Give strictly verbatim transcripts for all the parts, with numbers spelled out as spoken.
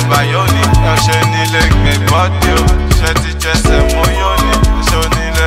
bayoni. Ẹ̀ṣẹ̀ nílé gbé bọ́dí o. Ṣé ti jẹsẹ̀ mú yóni? Ẹ̀ṣẹ̀ onílé.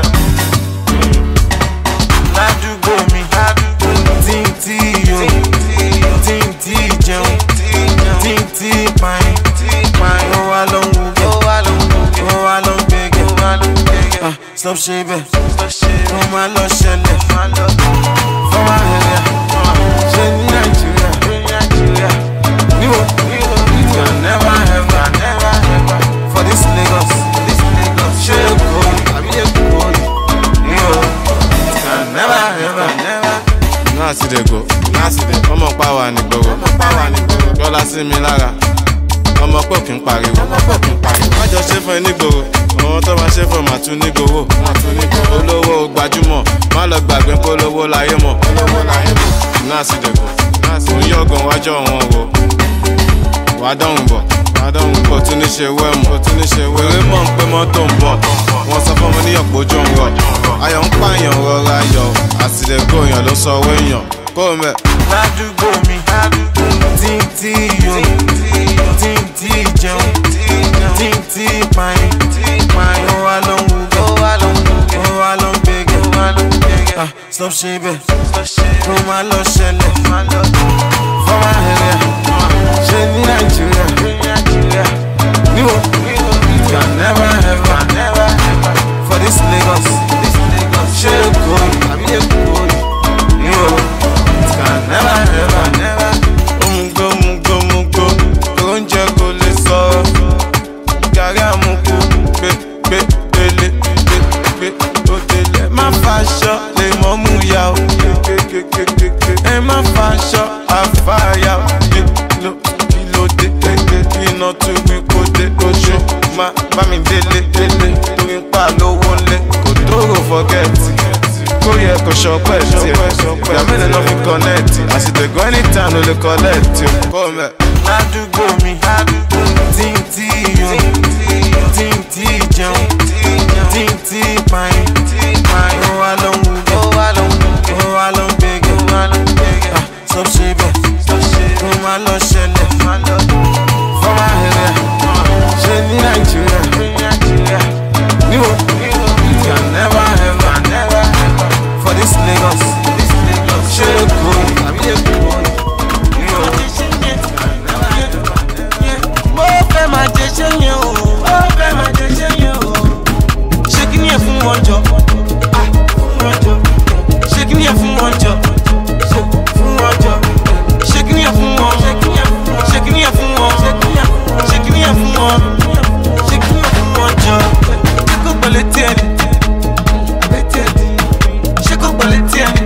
Ládùúgbò mi, tí ń tí yo, tí ń tí jẹun, tí ń tí pààyàn. Ó wá ló ń wúgẹ̀, ó wá ló ń gbẹ̀gẹ̀. Stop ṣe bẹ́ẹ̀, ó máa lọ ṣẹlẹ̀. Fọ́mà ẹ̀rẹ̀, ṣe ní Nàìjíríà. Níbo, you can never ever, never ever for this Lagos. Ṣé Èkó àbí Èkó yìí? You can never ever, never. Náà sì dé go, náà sì dé. Ọmọ pa wà ní gbogbo, Yọlá sí mi lára. Ọmọ pọ̀ kí n pariwo, má jọ ṣe fún ẹ nígboro. Àwọn tó máa ṣe fún màá tún nígboro. Olówó gbajúmọ̀, má lọ gbàgbé kó lówó láyé mọ̀. Náà sì dé go, òun yọ̀gàn wájọ́ wọn wò. Wàá dọ̀hùn bọ̀, wàá dọ̀hùn bọ̀. Tún ní ṣe wẹ́mù, tún ní ṣe wẹ́mù. Èrè mọ̀ ń pé mọ́tò ń bọ̀. Wọ́n sọ fún ọmọ níyàn pójú ń rọ̀. Ayọ̀ ń pààyàn rọra yọ̀. Àsìdẹ̀gò èèyàn ló sọ owó èèyàn. Kó o mẹ́. Ládùúgbò mi, tí ń tí yo, tí ń tí jẹun, tí ń tí pààyàn. Ó wá ló ń wúgẹ̀, ó wá ló ń gbẹ̀gẹ̀. Stop ṣe bẹ́ẹ̀, ó máa lọ ṣẹlẹ̀. Fọ́mà ẹ̀rẹ̀, ṣe ní Nàìjíríà. Níbo, you can never ever, never ever for this Lagos. Ṣé Èkó àbí Èkó yìí? Níbo, you can never ever, never. Omugo, mugo, mugo, oúnjẹ kò lè sọ̀rọ̀. Gàrí àmukù, gbé, gbé, délé, gbé, gbé, ó délé. Má faṣọ lè mọ́ mú ya o. Ẹ má faṣọ àfàyà o. Kí ló dé, iná tún wí kó dé oṣù. Má bá mi délé, délé, torí ń pa lówó lé. Kò dóró fọ́gẹ́tì. Kó yẹ kó ṣọpẹ́ tiẹ̀. Ìgbà mélòó náà fi kọ́nẹ́ẹ̀tì? Àsìtẹ̀gọ́ anytime ló lè kọ́lẹ́ẹ̀tì o. Kó o mẹ́. Ládùúgbò mi, tí ń tí yo, tí ń tí jẹun, tí ń tí pààyàn. Ó wá ló ń wúgẹ̀, ó wá ló ń gbẹ̀gẹ̀. Stop ṣe bẹ́ẹ̀, ó máa lọ ṣẹlẹ̀. Fọ́mà ẹ̀rẹ̀, ṣe ní Nàìjíríà. Níbo, you can never ever, never ever for this Lagos. Ṣé Èkó àbí Èkó yìí? Mo fẹ́ máa jẹ ṣé yẹn o, mo fẹ́ máa jẹ ṣé yẹn o. Ṣé kí ni ẹ fún wọn jọ? Ṣé kí ni ẹ fún wọn jọ? Ṣé kí ni ẹ fún wọn? Ṣé kí ni ẹ fún wọn? Ṣé kí ni ẹ fún wọn? Ṣé kí ni ẹ fún wọn jọ? Ṣé kò gbọ́lé tiẹ̀ ni? Ṣé kò gbọ́lé tiẹ̀ ni?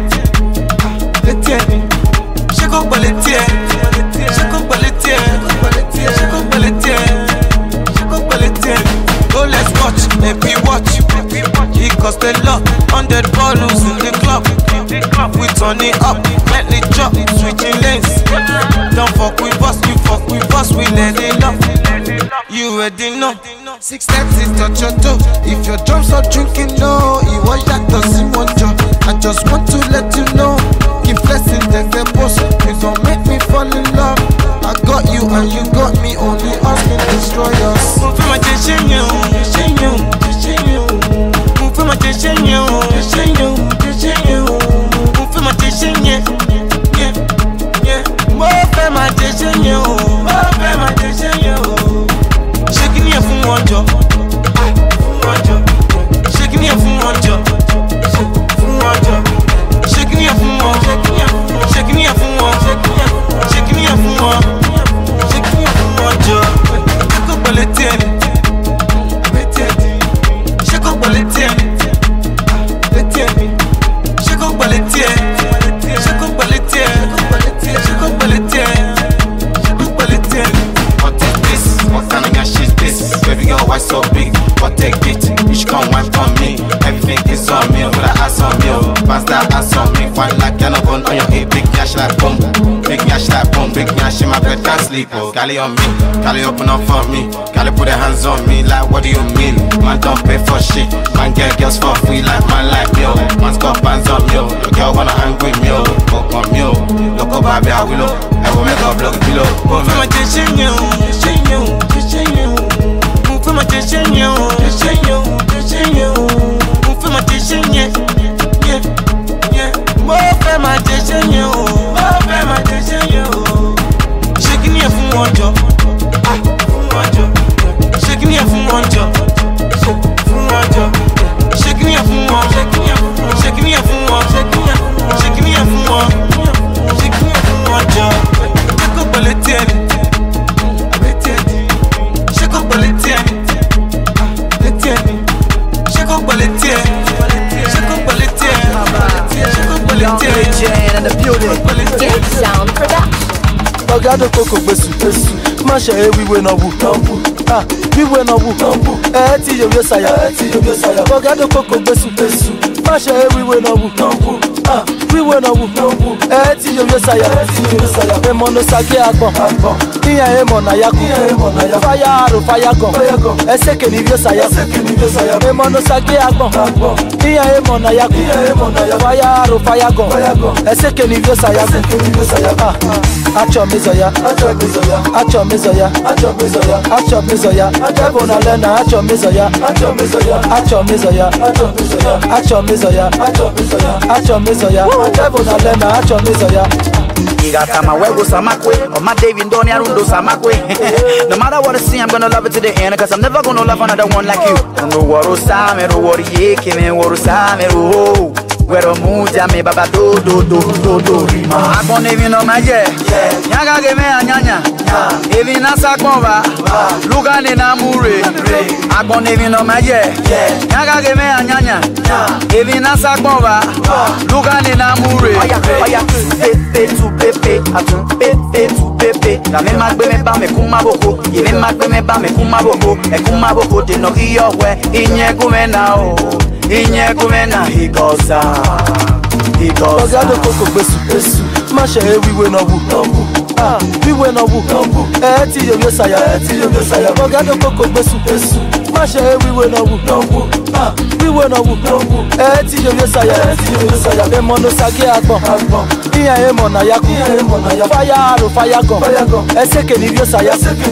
Ṣé kò gbọ́lé tiẹ̀? Ṣé kò gbọ́lé tiẹ̀? Ṣé kò gbọ́lé tiẹ̀? Ṣé kò gbọ́lé tiẹ̀? Oh, let's watch, maybe watch. It cost a lot, hundred bottles in the club. We turn it up, let it drop, switching lanes. Don't fuck with us, you fuck with us, we let it up. You already know. Six thirty touch your toe. If your drums are drinking, no. It was that doesn't want you. I just want to let you know. Keep blessing, take the boss. You gon' make me fall in love. I got you and you got me. Only us can destroy us. Move for my chasing you, chasing you, chasing you. Move for my chasing you, chasing you, chasing you. Move for my chasing you, yeah, yeah. Move for my chasing you, move for my chasing you. Shaking you from one job, one job. Shaking you from one job, from one job. Shaking you from one, shaking you from one, shaking you from one, shaking you from one job. Shake up all the ten, shake up all the ten, shake up all the ten, shake up all the ten, shake up all the ten, shake up all the ten. What is this? What kind of gas is this? Baby girl, why so big? What take it? You should come wine for me. Everything is on me, with a ass on me. Pass that ass on me. Fine like you're not on your head. Big cash like boom. Big cash like boom. Big cash in my bed, can't sleep. Oh, Cali on me. Cali open up for me. Cali put their hands on me. Like, what do you mean? Man, don't pay for shit. Man, get girls for free. Like, man, like me. Oh, man's got bands on me. Oh, your girl wanna hang with me. Oh, fuck on me. Oh, look up, baby, I will. I will make up, look below. Move for my chasing you, chasing you. ma te shenye o, te shenye o, te shenye o. Mo fẹ́ ma te shenye, yeah, yeah. Mo fẹ́ ma te shenye o, mo fẹ́ ma te shenye o. Ṣé kí ni ẹ fún wọn jọ? Ah, fún wọn jọ. Ṣé kí ni ẹ fún wọn jọ? Fún wọn jọ. Ṣé kí ni ẹ fún wọn? Ṣé kí ni ẹ fún wọn? Ṣé kí ni ẹ fún wọn? Ṣé kí ni ẹ fún wọn jọ? Ṣé kò pẹ̀lú tiẹ̀ ni? Àbí tiẹ̀ ni? Ṣé kò pẹ̀lú tiẹ̀ ni? Àbí tiẹ̀ ni? Ṣé kò pẹ̀lú tiẹ̀? Ṣé kò pẹ̀lú tiẹ̀? Ṣé kò pẹ̀lú tiẹ̀? Get Sound Production. Ogado koko gbesu gbesu ma se e wiwe na wu ah wiwe na wu eh ti yo yo saya eh ti yo yo saya Ogado koko gbesu gbesu ma se e wiwe na wu ah wiwe na wu eh ti yo yo saya eh ti yo yo saya e mo no sage agbon iya e mo na yaku fire ro fire gun e se ke ni yo saya e mo no sage agbon iya e mo na yaku fire ro fire gun e se ke ni yo saya ah Acho mizoya, acho mizoya, acho mizoya, acho mizoya, acho mizoya. Devil na lena, acho mizoya, acho mizoya, acho mizoya, acho mizoya, acho mizoya, acho mizoya, acho mizoya. Devil na lena, acho mizoya. Iga kama wego samakwe, or my David Doni Arundo samakwe. No matter what I see, I'm gonna love it to the end, cause I'm never gonna love another one like you. No woro samero, woro yeke me, woro samero. Wero muja me baba do do do do do rima. Akon even on my yeah. Nyaga ge me anyanya. Even asakon ba. Luga ne na mure. Akon even on my yeah. Nyaga ge me anyanya. Even asakon ba. Luga ne na mure. Oya oya pepe tu pepe. Atun pepe tu pepe. La me magbe me ba me kuma boko. Ye me magbe me ba me kuma boko. E kuma boko de no iyo we. Inye kume na o. Inye kumena hikosa hikosa Ogado koko gbesu gbesu ma se e wiwe na wu ah wiwe na wu eh ti yo yo saya eh ti yo yo saya Ogado koko gbesu gbesu ma se e wiwe na wu ah wiwe na wu eh ti yo yo saya eh ti yo yo saya e mo no sage agbon iya e mo na yaku fire ro fire gun e se ke ni yo saya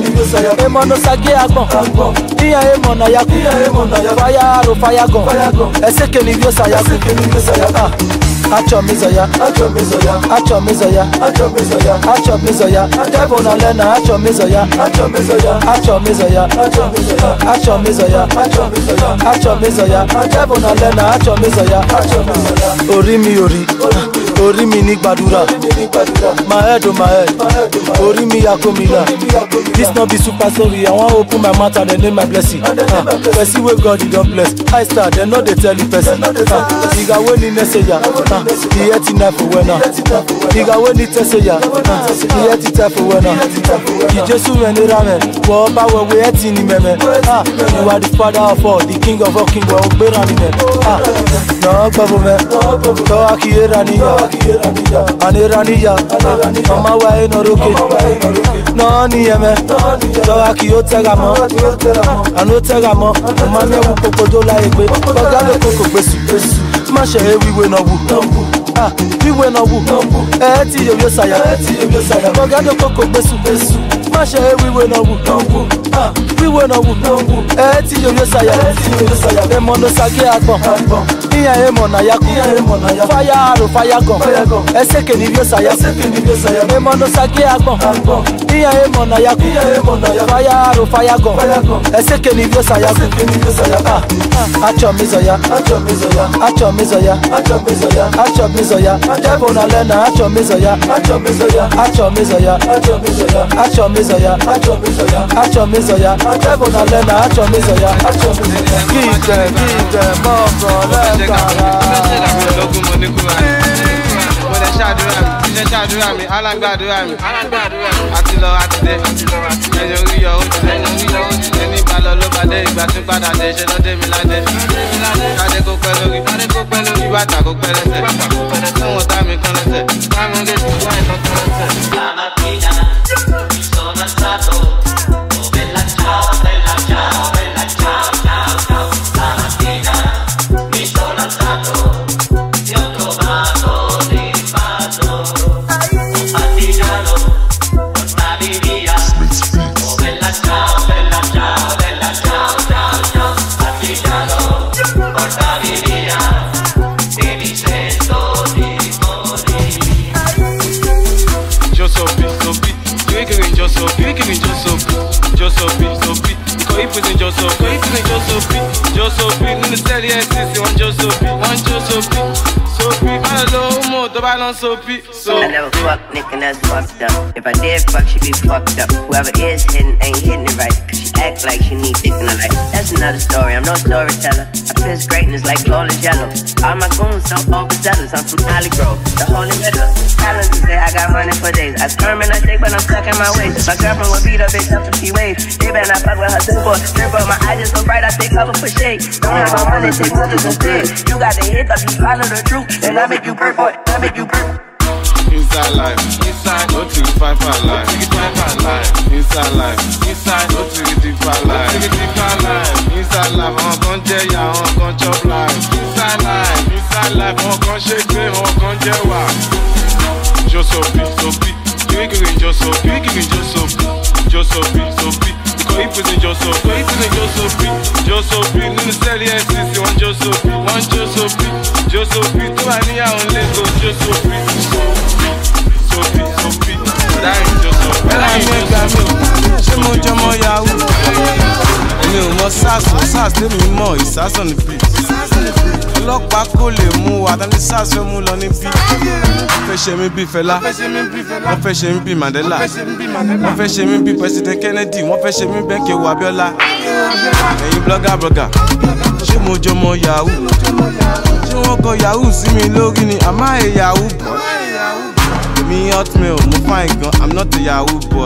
e mo no sage agbon iya e mo na yaku fire ro fire gun e se ke ni yo saya ah Acho mizoya, acho mizoya, acho mizoya, acho mizoya, acho mizoya. Devil na lena, acho mizoya, acho mizoya, acho mizoya, acho mizoya, acho mizoya, acho mizoya, acho mizoya. Devil na lena, acho mizoya, acho mizoya. Ori mi ori, ori mi ni gbadura. My head oh my head, ori mi yakomila. This not be super story. I want open my mouth and they name my blessing. Person where God he don't bless. I start, they know they tell the person. Iga we ni neseya. He yet enough for winner. Iga we ni teseya. He yet enough for winner. He just went around. Well, power we yet in him. Ah, you are the father of all, the king of all kings. Well, be running him. Ah, no government. So aki eraniya, aniraniya. Mama wa eno roke. No ni eme. So aki otega mo. Ano tega mo. Mama mi wu kokodo la egbe. Ogado koko gbesu gbesu. Ma se e wiwe na wu ah wiwe na wu eh ti yo yo saya eh ti yo yo saya Ogado koko gbesu gbesu ma se e wiwe na wu ah wiwe na wu eh ti yo yo saya eh ti yo yo saya e mo no sage agbon iya e mo na yaku fire ro fire gun e se ke ni yo saya e mo no sage agbon iya e mo na yaku fire ro fire gun e se ke ni yo saya ah acho mizoya acho mizoya acho mizoya acho mizoya acho mizoya devil na lena acho mizoya acho mizoya acho mizoya acho mizoya acho mizoya acho mizoya acho mizoya devil na lena acho mizoya acho mizoya give them give them more for them ṣàdúrà mi alágbàdúrà mi àti lọ àti dé ẹ̀yìn orí yọ ó ti dé ẹni bá lọ ló bá dé ìgbà tún padà dé ṣe lọ́dé mi ládé kádé kó pẹ́ lórí kí bàtà kó pẹ́ lẹ́sẹ̀ fún wọn tá mi kán lẹ́sẹ̀ táwọn ń gé tí wọ́n ìtàn kán lẹ́sẹ̀. Bella ciao, bella ciao, bella ciao. Sophie, nínú sẹ́ẹ̀lì N C C, wọ́n jó Sophie, wọ́n jó Sophie, Sophie, má lọ homo tó bá lọ Sophie, so. I never fuck nigga, that's fucked up. If I did fuck, she be fucked up. Whoever is hitting ain't hitting it right, cause she act like she need dick in her life. That's another story, I'm no storyteller. I piss greatness like flawless yellow. All my goons don't overzealous, I'm from Holly Grove, the holy middle. Talents say I got money for days. I sperm and I think, but I'm stuck in my ways. My girlfriend would beat up bitch up if she waves. They better not fuck with her simple. Simple, my eyes just so bright, I take cover for shade. Don't have my money, take pictures instead. You got the hiccup, you follow the truth, and I make you burp, boy, I make you burp. Inside life, inside, no to five for life. Inside life, inside, no to the deeper life. Inside life, I'm gon' tell ya, I'm gon' chop life. Inside life, inside life, I'm gon' shake it, I'm gon' tell ya. Just Sophie, Sophie, you give me just Sophie, you give me just Sophie, just Sophie, Sophie. Because he puts in just Sophie, he puts in just Sophie, just Sophie. Nínú sẹ́ẹ̀lì N C C, wọ́n just Sophie, wọ́n just Sophie, just Sophie. Tó bá níyàwó Lagos, just Sophie, Sophie, Sophie. Dáhìn just Sophie. Bẹ́ẹ̀ ni mi gbà mí o, ṣé mo jọ mọ Yahoo? Èmi ò mọ SARS o, SARS tèmi mọ̀ ìsásọ̀ ní beat. Ọlọ́pàá kò lè mú wa, tani SARS fẹ́ mú lọ ní beat. Wọ́n fẹ́ ṣe mí bí Fẹlá, wọ́n fẹ́ ṣe mí bí Mandela, wọ́n fẹ́ ṣe mí bí President Kennedy, wọ́n fẹ́ ṣe mí bẹ́ẹ̀ kí ewu Abiola. Ẹ̀yin blogger blogger, ṣé mo jọ mọ Yahoo? Ṣé wọ́n kọ Yahoo sí mi lórí ni? Am I a Yahoo boy? Me hotmail, mo fine gan, I'm not a Yahoo boy.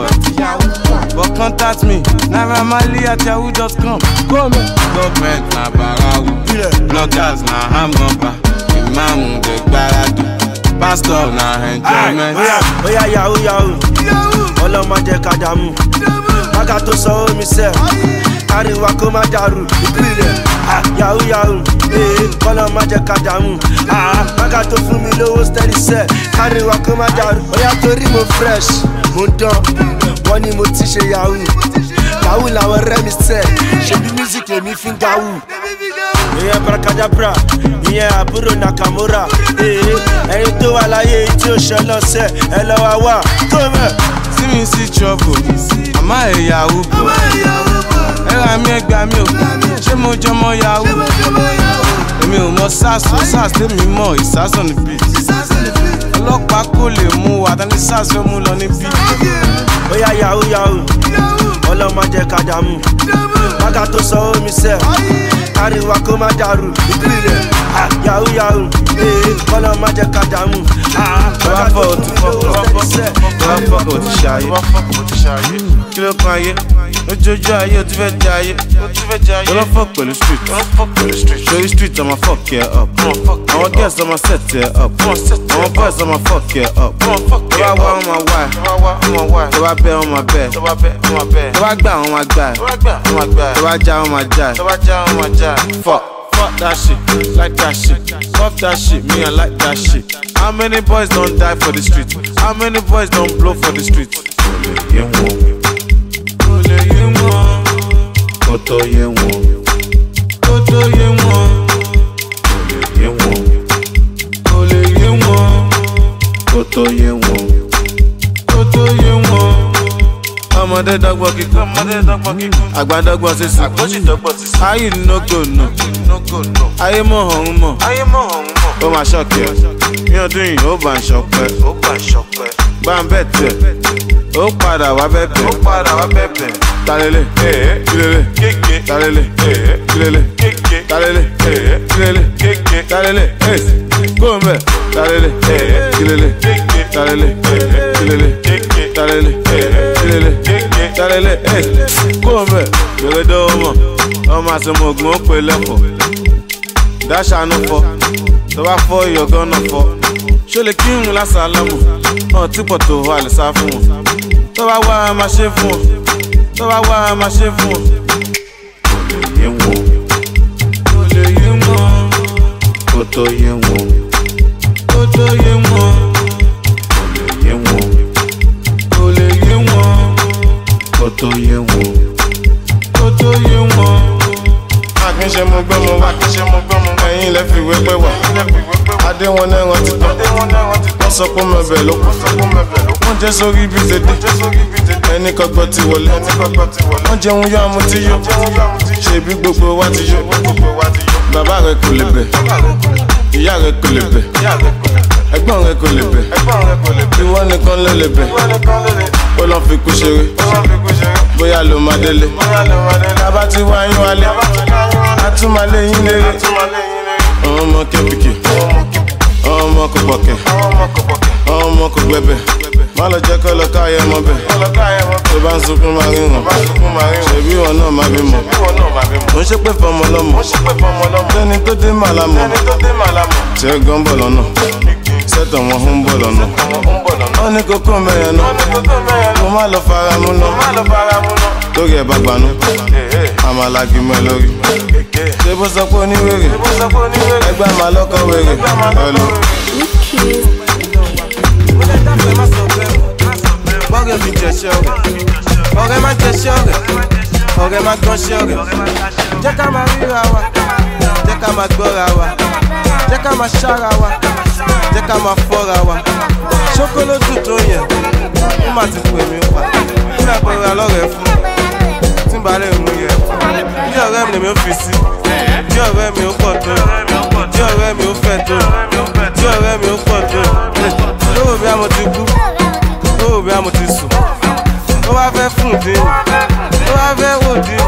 But contact me, Naira Marley at yahoo dot com. Government na barawu, bloggers na hamgamba, imam de gbaradu, pastor na enjoyment. Oya Yahoo Yahoo, ọlọ́mọ jẹ́ ká dààmú, mága tó sọ omi sẹ́, káríwá kó má dàrú, ìpìlẹ̀. Yahoo Yahoo, ọlọ́mọ jẹ́ ká dààmú, mága tó fún mi lówó steady sẹ́, káríwá kó má dàrú. Oya torí mo fresh, mo dán, wọ́n ní mo ti ṣe Yahoo. Yahoo làwọn ọ̀rẹ́ mi sẹ́, ṣebí music lèmi fi ń gawú. Ìyẹn Brakadabra, ìyẹn àbúrò Nakamura. Ẹyin tó wà láyé tí ó ṣe lọ́sẹ̀, ẹ lọ́ wá wá. See me see trouble, am I a Yahoo boy? Ẹ ra mi ẹ gbà mí o, ṣé mo jọ mọ Yahoo? Èmi ò mọ SARS o, SARS tèmi mọ̀ ìsásọ̀ ní beat. Ọlọ́pàá kò lè mú wa, tani SARS fẹ́ mú lọ ní beat. Oya Yahoo Yahoo, ọlọ́mọ jẹ́ ká dààmú, mága tó sọ omi sẹ́, káríwá kó má dàrú, ìpìlẹ̀. Yahoo Yahoo, ọlọ́mọ jẹ́ ká dààmú. Tọ́wá fọ́ òtí fọ́kọ̀, tọ́wá fọ́kọ̀ òtí ṣayé. Kí ló kan ayé? Lójoojú ayé o ti fẹ́ jẹ ayé. Tọ́lọ́ fọ́ pẹ̀lú street. Sórí street ọmọ fuck ẹ up. Àwọn girls ọmọ set ẹ up. Àwọn boys ọmọ fuck ẹ up. Tọ́wá wá ọmọ wá ẹ. Tọ́wá bẹ́ ọmọ bẹ́. Tọ́wá gbà ọmọ gbà ẹ. Tọ́wá já ọmọ já ẹ. Fuck. Fuck that shit, like that shit. Fuck that shit, me I like that shit. How many boys don't die for the street? How many boys don't blow for the street? Ole ye won, ole ye won, koto ye won, koto ye won, ole ye won, ole ye won, koto ye won, koto ye won. Ọmọdé dọ́gbọ́n kíkún, ọmọdé dọ́gbọ́n kíkún. Àgbà dọ́gbọ́n sísè, àgbọ̀jì dọ́gbọ́n sísè. Ayé nógò nù, ayé mọ̀ ọ̀hún mọ̀, ayé mọ̀ ọ̀hún mọ̀. Ó máa ṣọ̀kẹ́, ní ọdún yìí ó bá ń ṣọpẹ́, ó bá ń ṣọpẹ́. Bá ń bẹ̀ tẹ̀, ó padà wá bẹ̀bẹ̀, ó padà wá bẹ̀bẹ̀. Talele, kílele, kéke, talele, kílele, kéke, talele, kílele, kéke, talele, gómẹ̀, talele, kílele, kéke, talele, kílele, kéke, talele, kílele, kéke, talele, gómẹ̀, gbèrè dọ́wọ́ ọmọ àsomọ̀gbọ̀n ó pè lẹ́fọ̀. Dáṣà ló fọ́, tó bá fọ́ ìyọ̀gán náà fọ́. Ṣó lè kírun lásàlámù, ọ̀ tí pọ̀ tó wà lè sá fún wọn. Tó bá wá a máa ṣe fún wọn, tó bá wá a máa ṣe fún wọn. Olè yé wọn, olè yé wọn, kó tó yé wọn, kó tó yé wọn. Olè yé wọn, olè yé wọn, kó tó yé wọn, kó tó yé wọn. Akínṣe mo gbọ́ mo wá, akínṣe mo gbọ́ mo wá. Ẹ̀yin lẹ fi wé pé wà, adé wọn náà wọ́n ti tán. wọ́n sọ pé mẹ́bẹ̀ ló kù. Wọ́n jẹ́ sórí ibi tètè. Ẹni kọ́gbọ́ ti wọlé. Wọ́n jẹun yọ àmú tí yó. Ṣèbí gbogbo wa ti yó. Bàbá rẹ̀ kò lè bẹ̀. Ìyá rẹ̀ kò lè bẹ̀. Ẹ̀gbọ́n rẹ̀ kò lè bẹ̀. Ìwọ nìkan ló lè bẹ̀. Ó lọ fi kú ṣeré. Bóyá ló máa délé. Bàbá ti wá yín wálé. A tún máa lé yín léré. Ọmọ kẹ́pìkì. Ọmọ kò pọ̀kẹ́. Ọmọ kò gbẹ̀bẹ̀. Má lọ jẹ́ kọ́ lọ káyẹ̀ mọ́ bẹ̀. Tó bá ń sunkún máa rí hàn. Ṣèbí wọn náà máa bí mọ̀. Mo ń ṣépè fọmọ lọ́mọ. Tẹ́ni tó dé màlá mọ̀. Tí ẹ gan bọ̀ lọ́nà. Sẹ́tọ̀ wọn ń bọ̀ lọ́nà. Wọ́n ní kókó mẹ́yẹn náà. Mo má lọ fara mú náà. Lórí ẹ̀ bá gbanú. Àmàlàgì mọ́ ẹ lórí. Ṣé bó sọ pé oníwèrè? Ẹgbẹ́ màá lọ́kọ̀ wèrè. Hello. Bọ́ọ̀rẹ́ mi jẹ̀ṣẹ́ ọ̀rẹ́, ọ̀rẹ́ má jẹ̀ṣẹ́ ọ̀rẹ́, ọ̀rẹ́ má gbọ́nṣẹ́ ọ̀rẹ́. Jẹ́ ká máa ríra wa, jẹ́ ká máa gbọ́ra wa, jẹ́ ká máa ṣára wa, jẹ́ ká máa fọ́ra wa. Ṣókólótù tó yẹn, ó má ti pè mí pa. Nígbà pé ra lọ́rẹ̀ẹ́ fún mi, tí n bá lè mú yẹ. Bí ọ̀rẹ́ mi lèmi ó fi sí, bí ọ̀rẹ́ mi ó pọ̀ tó, bí ọ̀rẹ́ mi ó fẹ̀ tó, bí ọ̀rẹ́ mi ó pọ̀ tó. Lówó bí a mo ti kú. Ó bí a mo ti sùn, ó wá fẹ́ fún dín, ó wá fẹ́ wò dín,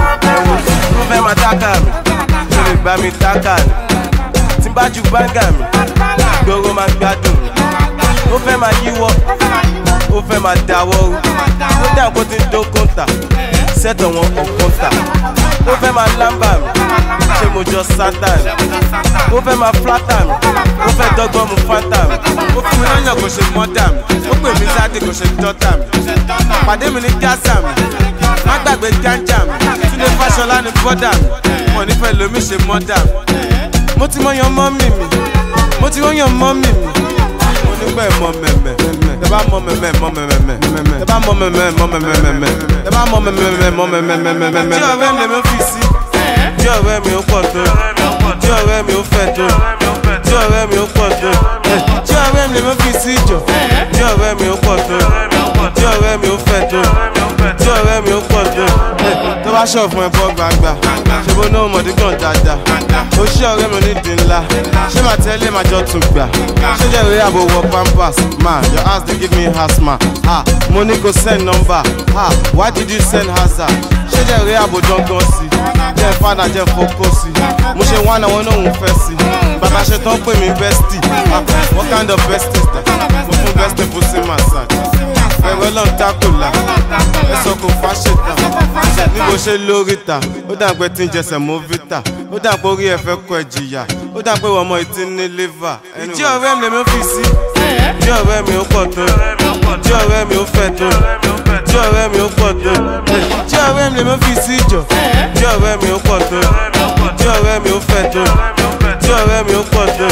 ó fẹ́ máa tákà mi, ó lè gbá mi tákà ni, tí n bá ju báńgà mi, gbogbo máa gbádùn mi, ó fẹ́ máa yíwọ́, ó fẹ́ máa dáwọ́ rú, ó dà kó ti ń dó kóńtà, sẹ́tọ̀ wọn kò kóńtà, ó fẹ́ máa lámbà mi, ṣé mo jọ sátà ni, ó fẹ́ máa flátà mi, ó fẹ́ dọ́gbọ́n mu fáńtà mi, ó fún mi lọ́yàn kò ṣe mọ́dà mi, ó pè mí sáde kò ṣe dọ́tà mi, pàdé mi ní gásà mi, má gbàgbé gánjà mi, Túndé Fáṣọlá ní bọ́dà mi, wọ́n nífẹ̀ẹ́ lómi ṣe mọ́dà mi, mo ti mọ yan mọ́mì mi, mo ti mọ yan mọ́mì mi, mo nígbà ẹ̀ mọ mẹ̀mẹ̀, tẹ bá mọ mẹ̀mẹ̀ mọ mẹ̀mẹ̀, tẹ bá mọ mẹ̀mẹ̀ mọ mẹ̀mẹ̀, tẹ bá mọ mẹ̀mẹ̀ mọ mẹ̀mẹ̀. Tí ọ̀rẹ́ mi lè mi fi sí, tí ọ̀rẹ́ mi ó pọ̀ tó, tí ọ̀rẹ́ mi ó fẹ̀ tó, tí ọ̀rẹ́ mi ó pọ̀ tó, tí ọ̀rẹ́ mi lè mi fi sí jọ, tí ọ̀rẹ́ mi ó pọ̀ tó, tí ọ̀rẹ́ mi ó fẹ̀ tó, tí ọ̀rẹ́ mi ó pọ̀ tó. Tó bá ṣọ̀ fún ẹ bọ́ gbangba, ṣe bó náà mọ̀dí gan dáadáa, ó ṣí ọ̀rẹ́ mi nídìí ńlá, ṣé màá tẹ́lẹ̀ máa jọ tún gbà, ṣé jẹ́ ìwé àbò wọ pampers, ma your house dey give me asthma, ah mo ní kò send number, ah why did you send hazard, ṣé jẹ́ ìwé àbò dangan sí, jẹ́ fada jẹ́ fokó sí, mo ṣe wá àwọn náà ń fẹ́ sí, bàbá ṣe tán pè mí bestie, ah what kind of bestie is that, mo fún bestie fún sí massage, ẹ̀rọ lọ́n tákùlà, ẹ̀sọ́ kò fà ṣètà, ní bó ṣe lórí ta, ó dà pé tí ń jẹsẹ̀ mú vita, ó dà pé orí ẹ̀ fẹ́ kọ ẹ̀ jìyà, ó dà pé wọ́n mọ ìtí ní liver. Ìjí ọ̀rẹ́ mi lèmi ó fi sí, tí ọ̀rẹ́ mi ó pọ̀ tó, tí ọ̀rẹ́ mi ó fẹ̀ tó, tí ọ̀rẹ́ mi ó pọ̀ tó, tí ọ̀rẹ́ mi lèmi ó fi sí jọ, tí ọ̀rẹ́ mi ó pọ̀ tó, tí ọ̀rẹ́ mi ó fẹ̀ tó, tí ọ̀rẹ́ mi ó pọ̀ tó.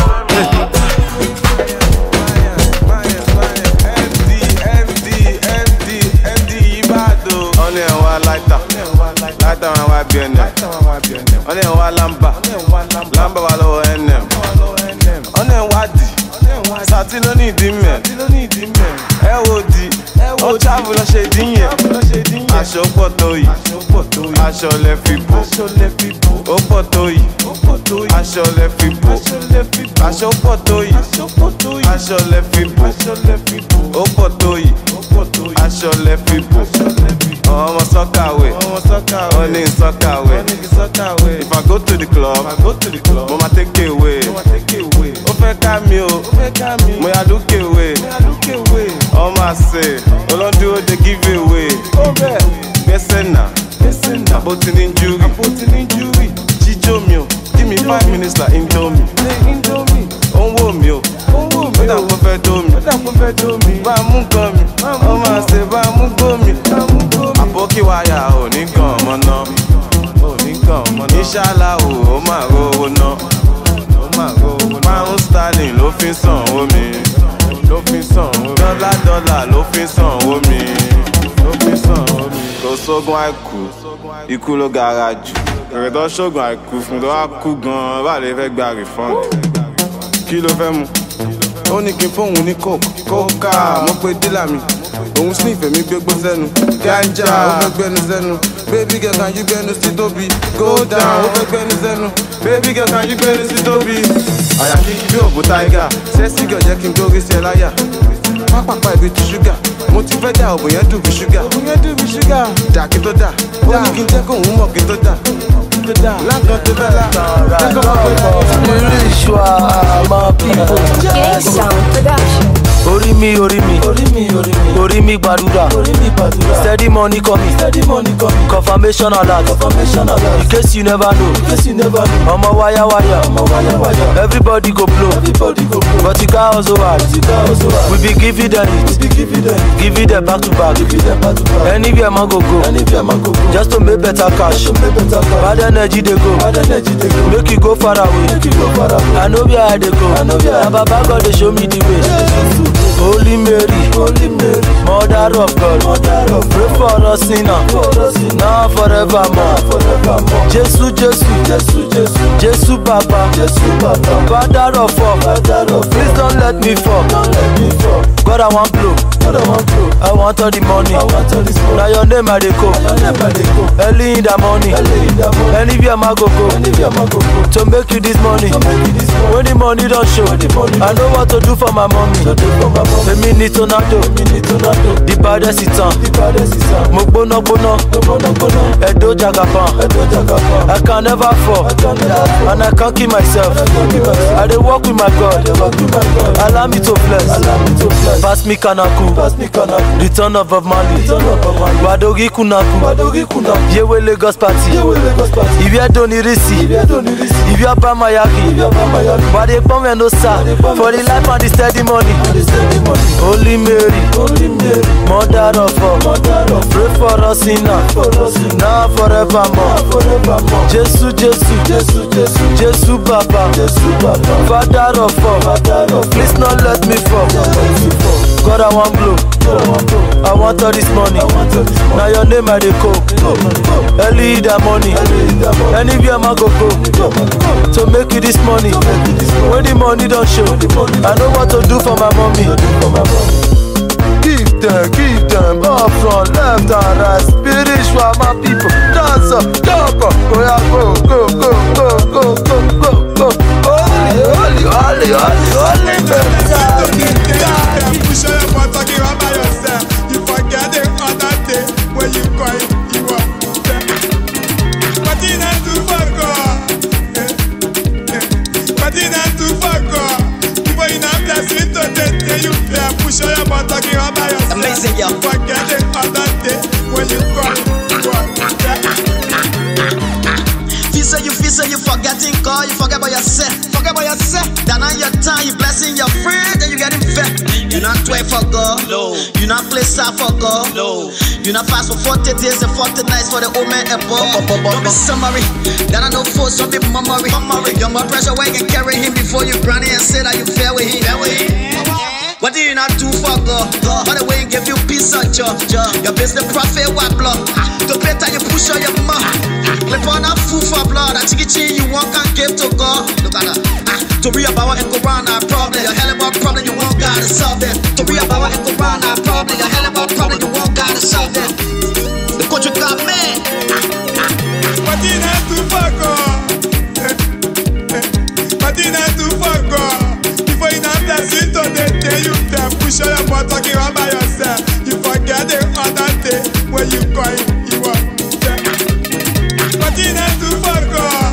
Ọ̀nà ẹ̀ wá láìta, láìta wọn wá bí ẹnẹ̀. Ọ̀nà ẹ̀ wá lámbà, lámbà wà lọ́wọ́ ẹnẹ̀. Ọ̀nà ẹ̀ wá dì, sàtí ló ní ìdí mẹ́. Ẹ wo di, ó travel lọ ṣe dín yẹn. Aṣọ pọ̀ tó yìí, aṣọ lẹ fi bò. Ó pọ̀ tó yìí, aṣọ lẹ fi bò. Aṣọ pọ̀ tó yìí, aṣọ lẹ fi bò. Ó pọ̀ tó yìí, aṣọ lẹ fi bò. Ọmọ sọ́kàwé, ó ní sọ́kàwé. If I go to the club, mo ma take away. Ó fẹ́ ká mi o, mo yà lókè wé. Ọmọ àṣẹ, olóńdúró dey give away. Gbẹ́sẹ̀ náà, àbótí ní júrì. Jíjó mi o, give me five minutes like indomie. Ó ń wò mí o, ó dà kó fẹ́ dó mi. Bá a mú gan mi, ọmọ àṣẹ bá a mú gbó mi. Àbókí wáyà ò ní gan ọmọ náà. Inshallah o, ó máa rówó ná. Pound sterling ló fi sàn owó mi. Dọ́là dọ́là ló fi sàn owó mi. Kò sógun àìkú, ikú ló gara jù. Èrè tó ṣògùn àìkú fún tó wá kú gan-an, bá lè fẹ́ gba refund. Kí ló fẹ́ mu? ó ní kí n fóun ní coke kóká mo pe dílà mi òun sniff èmi gbégbó sẹ́nu ganja ó fẹ́ gbẹ́nu sẹ́nu baby girl can you gbẹ́nu sí tóbi go down ó fẹ́ gbẹ́nu sẹ́nu baby girl can you gbẹ́nu sí tóbi. àyà kí bí òbò tiger sexy girl jẹ́ kí n gbórí sí ẹ láyà pápápá ibi tí ṣúgà mo ti fẹ́ dá òbò yẹn dùn bí ṣúgà òbò yẹn dùn bí ṣúgà dà kí tó dà ó ní kí n jẹ́ kóun mọ̀ kí tó dà lágbọ̀n tó bẹ́ẹ̀ lá jẹ́kọ̀ máa pẹ́ lọ. Spiritual my people. Gang Sound Production. Orí mi, orí mi, orí mi, orí mi, orí mi gbàdúrà, orí mi gbàdúrà. Steady money coming, steady money coming. Confirmation alert, confirmation alert. In case you never know, in case you never know. Ọmọ wire wire, ọmọ wire wire. Everybody go blow, everybody go blow. But you can't also hard, you can't also hard. We be giving them it, we be giving them, give it them back to back, give it them back to back. Anywhere man go go, anywhere man go go. Just to make better cash, to make better cash. Bad energy they go, bad energy they go. Make you go far away, make you go far away. I know where I they go, I know where. Na Baba God they show me the way. Holy Mary, Holy Mary, Mother of God, Mother of God. Pray for us sinner, now forevermore, forevermore. Jesus, Jesus, Jesus, Jesus, Jesus, Baba, Jesus, Baba, Father of all, Father of all. Please don't let me fall, don't let me fall. God, I want blow, God, I want blow. I want all the money, I want all this money. Now your name I dey go, your name I dey go. Early in the morning, early in the morning. Anywhere I go go, anywhere I go go. To make you this money, to make you this money. When the money don't show, the money I know what to do for my mommy, to do for my mommy. Èmi ni tornado, èmi ni tornado. The baddest is on, the baddest is on. Mo gbóná gbóná, mo gbóná gbóná. Edo Jagaban, Edo Jagaban. I can never fall, I can never fall. And I can't keep myself, I can't keep myself. I dey walk with my God, I walk with my God. Allow me to flex, allow me to flex. Pass me Kanaku, pass me Kanaku. Return of Bob Marley, return of Bob Marley. Badogi Kunaku, Badogi Kunaku. Yewe Lagos party, Yewe Lagos party. If you don't risi, if you don't risi. If you are Bamayaki, if you are Bamayaki. But they come and no sir. For the life and the steady money, the steady money. Holy Mary, Holy Mary, Mother of all, Mother of all. Pray for us sinner, for us sinner. Now forevermore, forevermore. Jesus, Jesus, Jesus, Jesus, Jesus, Baba, Jesus, Baba, Father of all, Father of all. Please not let me fall, God, I want blow, God, I want blow. I want all this money, I want all this money. Now your name I dey go, early in the morning, anywhere I go go. To make you this money, when the money don't show, I know what to do for my mommy. Give them, give them up front, left and right. Spiritual my people, dance up, jump up, go go, go, go, go, go, go, go, go. Holy, holy, holy, holy, holy, you show your butt talking about yourself. You forget the other day when you call it, you are there. But you not to fuck off. But you not to fuck off. Before you not bless it to tell you fair. Push your butt talking about yourself. Amazing, yeah. You forget the other day when you call it, you are there. Feel so you feel so you forgetting God, you forget about yourself, forget about yourself. Then on your time, you blessing your friend, then you getting fed. You not twerk for God, no. You not play side for God, no. You not fast for forty days and forty nights for the old man and boy. Don't be summary, then I know for some be mummery. You're more pressure where you can carry him before you granny and say that you fair with him. Fair with him. What do you not do for God? By the way, give you peace and joy. Your business profit, what blood? To better you push on your mouth. Live on a fool for blood. I take it you want and give to God. Look at that. To read about and go round our problem. Your hell about problem, you want God to solve it. To read about and go round our problem. Your hell about problem, you want God to solve it. The country got man. But you not to fuck off. But you not to fuck off. Before you not bless it to tell you fair. Push your butt talking about yourself. You forget the other day when you call it, you are there. But you not to fuck off.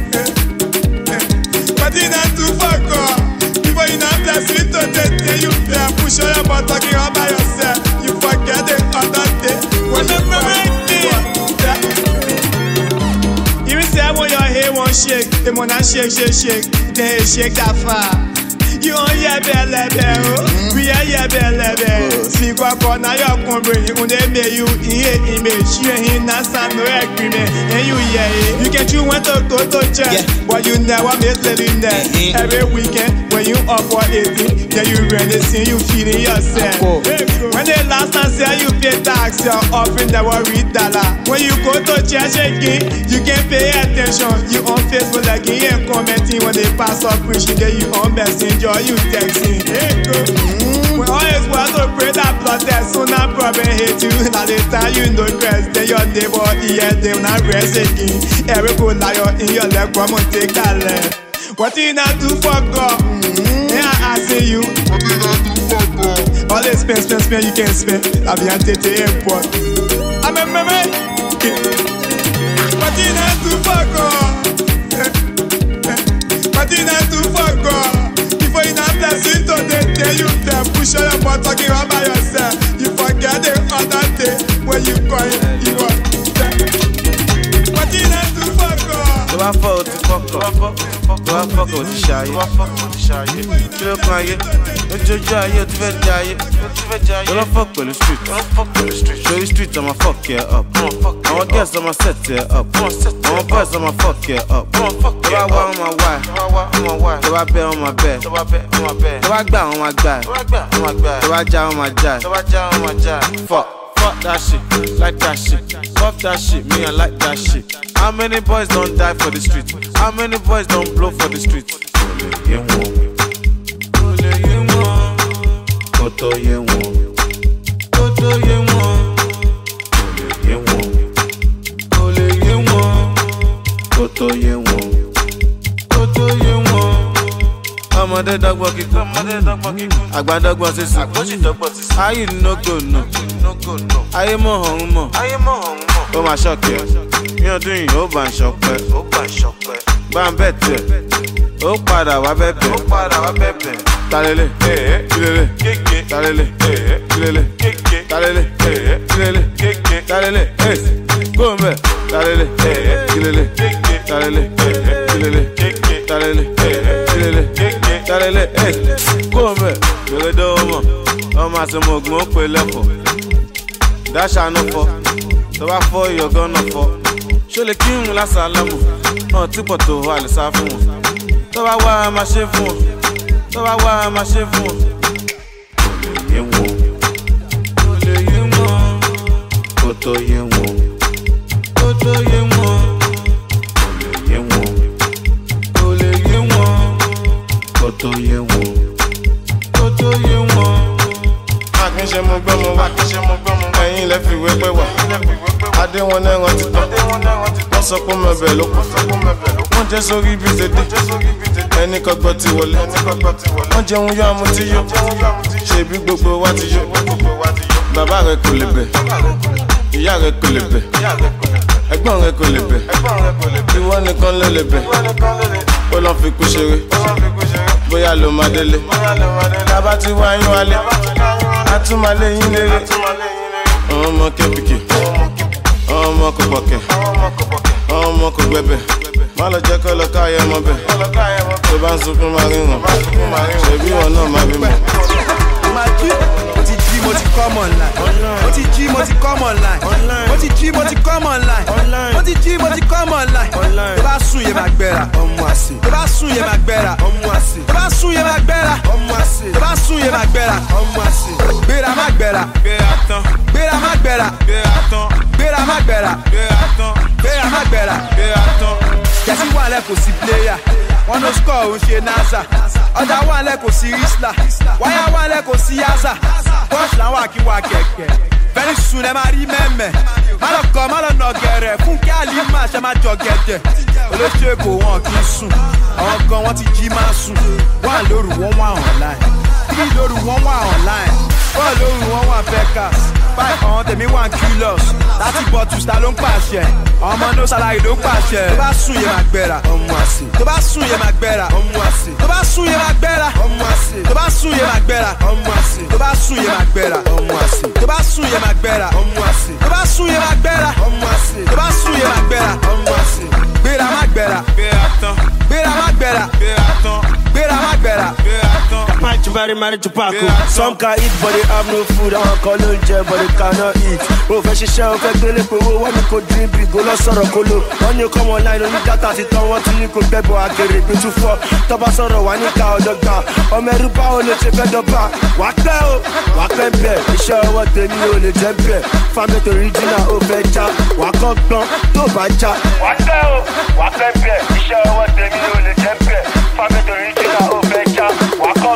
But you not to fuck off. Before you not bless it to tell you fair. Push your butt talking about yourself. You forget the other day when you call it, you are there. You say when your hair won't shake, the money shake, shake, shake, then shake that far. You on your belly, we are your belly. See what corner your company, when they make you in your image, you ain't not some agreement, and you yeah, you can choose when to go to church, but you never miss the dinner. Every weekend when you up for eighteen, then you really see you feeling yourself. When the last time say you pay tax, you're offering the worry dollar. When you go to church again, you can pay attention. You on Facebook like you ain't commenting when they pass up preaching, then you on messenger. your you texting. Hey, go. We always want to pray that blood test soon and probably hate you. Now the time you know rest, then your neighbor here, they will not rest again. Every good liar in your leg, come and take a left. What you not do for God? Mm-hmm. Yeah, I see you. What you not do for God? All the spend, spend, spend, you can spend. I'll be on T T airport. I'm a man. What you not do for God? What you not do for God? Before you not blessing today, tell you to push on your butt talking about yourself. You forget the other day when you call it, you want. What you not do for God? Do I fuck with the fuck up? Do I fuck with the shy? Do I fuck with the shy? Do you cry it? Do you try it? Do you try it? Do I fuck with the street? Do I fuck with the street? Show the street, I'ma fuck you up. I'ma guess I'ma set you up. I'ma buzz, I'ma fuck you up. Do I want my wife? Do I bet on my bed? Do I gbà on my guy? Do I jam on my jive? Fuck. Fuck that shit, like that shit. Fuck that shit, me I like that shit. How many boys don't die for the streets? How many boys don't blow for the streets? Koto ye won, koto ye won, koto ye won, koto ye won, koto ye won. Ọmọdé dọ́gbọ́n kíkún, àgbà dọ́gbọ́n sísè. Ayé no go no, ayé mọ̀ ọ̀hún mọ̀, ó máa ṣọ̀kẹ́. Ní ọdún yìí ó bá ń ṣọpẹ́, bá ń bẹ̀ tẹ̀, ó padà wá bẹ̀bẹ̀. Talele, kilele, talele, kilele, talele, kilele, talele, go mbẹ. Talele, kilele, talele, kilele, talele, kilele, talele, go mbẹ. Yọ̀rọ̀ dọ́ ọmọ, ọmọ àtọmọ ògùn ó pè lẹ́kọ̀ọ́. Dáṣà náà fọ́, tó bá fọ́ ìyọ̀gán náà fọ́. Ṣó lè kí n lásàlámù, náà tí pọ̀ tó wà lè sá fún wọn. Tó bá wá a máa ṣe fún wọn. Tó bá wá a máa ṣe fún wọn. Kò lè yé wọn, kò lè yé wọn, kò tó yé wọn, kò tó yé wọn, kò lè yé wọn, kò lè yé wọn, kò tó yé wọn, kò tó yé wọn. Akínṣe mo gbọ́ mo wá, ẹ̀yin lẹ fi wé pé wà. Adé wọn náà rántí tán, wọ́n sọ pé mo bẹ̀ ló kù. Wọ́n jẹ́ sórí ibi tètè, ẹni kọ́gbọ́ ti wọlé. Wọ́n jẹun yọ àmú tí yó, ṣèbí gbogbo wa ti yó. Bàbá rẹ kò lè bẹ̀, ìyá rẹ kò lè bẹ̀, ẹ̀gbọ́n rẹ kò lè bẹ̀, ìwọ nìkan ló lè bẹ̀. Ó lọ fi kú ṣeré, bóyá ló máa délé. Bàbá ti wá yín wálé, a tún máa lé yín léré. Ọmọ kẹ́pìkì, ọmọ kò pọ̀kẹ́, ọmọ kò gbẹ̀bẹ̀. Má lọ jẹ́ kọ́ lọ káyé ọmọ bẹ̀. Tó bá ń sunkún máa rí wọn, ṣèbí wọn náà máa bí mọ̀. Mo ti jí mo ti come online. Mo ti jí mo ti come online. Mo ti jí mo ti come online. Mo ti jí mo ti come online. Tó bá sùn yé máa gbéra. Tó bá sùn yé máa gbéra. Tó bá sùn yé máa gbéra. Tó bá sùn yé máa gbéra. Gbéra má gbéra. Gbéra má gbéra. Gbéra má gbéra. Gbéra má gbéra. Jẹ́sí wà lẹ́ kò sí pléyà. Wọ́n ló score òun ṣe NASA. Ọjà wà lẹ́ kò sí Isla. Wáyà wà lẹ́ kò sí Yaza. Bọ́ọ̀ṣì làwọn àkíwá kẹ̀kẹ́. Very soon ẹ máa rí mẹ́mẹ́. Má lọ kọ́ má lọ nà gẹ̀rẹ̀. Fún kí àlìmá ṣe máa jọ gẹ̀dẹ̀. Olóṣèkò wọn kì í sùn. Àwọn kan wọ́n ti jí máa sùn. Wọ́n à lóru wọ́n wà online. Kí lóru wọ́n wà online. Wọ́n lóru wọ́n wà Beckers. Báyìí àwọn tèmi wà kilos. Láti bottles ta ló ń pàṣẹ. Ọmọ no salary ló ń pàṣẹ. Tó bá sùn yé máa gbéra. Ọmọ àṣẹ. Tó bá sùn yé máa gbéra. Ọmọ àṣẹ. Tó bá sùn yé máa gbéra. Ọmọ àṣẹ. Tó bá sùn yé máa gbéra. Ọmọ àṣẹ. Tó bá sùn yé máa gbéra. Ọmọ àṣẹ. Tó bá sùn yé máa gbéra. Ọmọ àṣẹ. Tó bá sùn yé máa gbéra. Ọmọ àṣẹ. Tó bá sùn yé máa gbéra. Ọmọ àṣẹ. Gbéra má gbéra. Gbéra tán. Gbéra má gbéra. Gbéra tán. Gbéra má gbéra. Gbéra tán. Might you very married to Paco. Some can eat but they have no food. I want call jet but they cannot eat. Oh, fẹ́ ṣiṣẹ́ o fẹ́ gbélé pé owó wọ́n ní kò dín bí go lọ sọ̀rọ̀ kolo. Wọ́n ní come online oní data ti tán wọ́n tún ní kò gbẹ́bọ̀ àkèrè gbé tún fọ́. Tọ́ba sọ̀rọ̀ wà ní ká ọ̀dọ̀ gbà. Ọmọ ẹrú báwo ló ṣe fẹ́ dọ́gba? Wà á pẹ́ o, wà á pẹ́ bẹ̀. Iṣẹ́ ọwọ́ tèmi ò lè jẹ́ bẹ̀. Family original ó fẹ́ já. Wà á kọ́ gbọ́n tó bá já. Wà á pẹ́ o, wà á pẹ́ bẹ̀. Iṣẹ́ ọwọ́ tèmi ò lè jẹ́ bẹ̀. Family original ó fẹ́ já. Wà á kọ́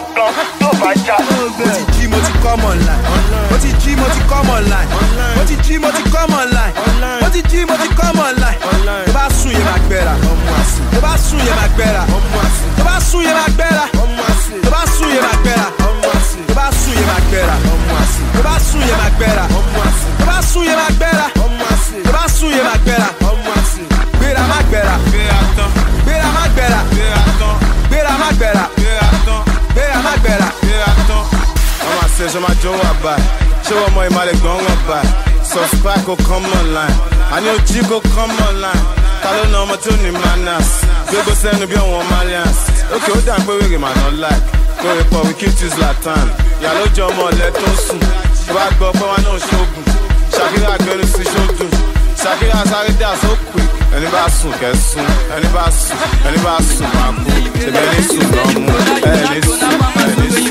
Mo ti jí mo ti come online. Mo ti jí mo ti come online. Mo ti jí mo ti come online. Mo ti jí mo ti come online. Tó bá sùn yẹn máa gbẹ́ra. Tó bá sùn yẹn máa gbẹ́ra. Tó bá sùn yẹn máa gbẹ́ra. Tó bá sùn yẹn máa gbẹ́ra. Tó bá sùn yẹn máa gbẹ́ra. Tó bá sùn yẹn máa gbẹ́ra. Tó bá sùn yẹn máa gbẹ́ra. Tó bá sùn yẹn máa gbẹ́ra. Gbéra má gbẹ́ra. Gbéra má gbẹ́ra. Gbéra má gbẹ́ra. Gbéra má gbẹ́ra. Wọ́n máa ṣe ṣe máa jó wà báyìí. Ṣé wọ́n mọ ìmàlẹ̀ gan wọ̀n báyìí? Subscribe kò come online. Àní ojí kò come online. Ta ló na ọmọ tí ó ní manners? Gbégbó sẹ́nu bí ọ̀wọ́n Malians. Ókè ó dà pé wèrè màá ná like. Kórè pọ̀ we keep this Latin. Ìyá ló jẹ ọmọ ọ̀lẹ́ tó ń sùn. Tó bá gbọ́ pé wọn náà ṣoògùn. Ṣàkírà gbẹnu sí ṣódùn. Ṣàkírà sáré dà so quick. Ẹni bá sùn kẹ́ sùn. Ẹni bá sùn. Ẹni bá sùn máa kú. Ṣèbẹ̀ ní sùn lọ́mú. Ẹni sùn. Ẹni sùn.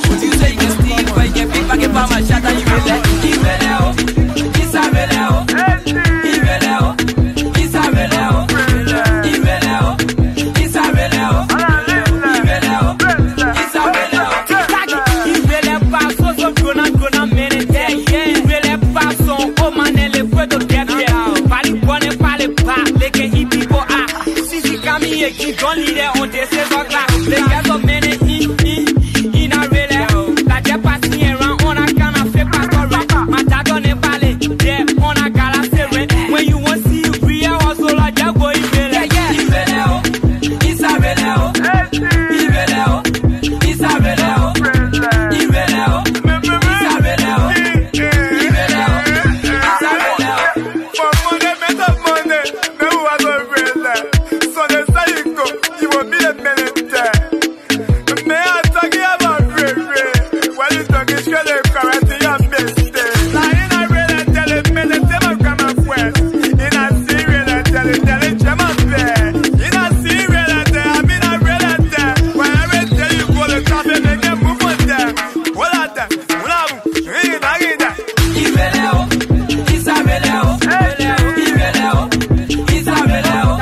Don't leave there on this is a class. They get a minute in a relay. Like they're passing around on a kind of fake pastor right. My dad on a ballet, yeah, on a galaxy. When you want to see you, we are also like that boy. Yeah, yeah, it's a relay. It's a relay. It's a relay. It's a relay. It's a relay. It's a relay. For money, make up money. No one will relay. So they say you go, you will be a minute. May I talk about free? While you talking, show them correcting your mistake. Now in a real and tell it, minute, them are coming west. In a serial and tell it, tell it, jam up there. In a serial and tell, I'm in a real and tell. Whenever I tell you, go to traffic, they can move on there. Hold on there. Hold on. Ring it, ring it. It's a relay. It's a relay.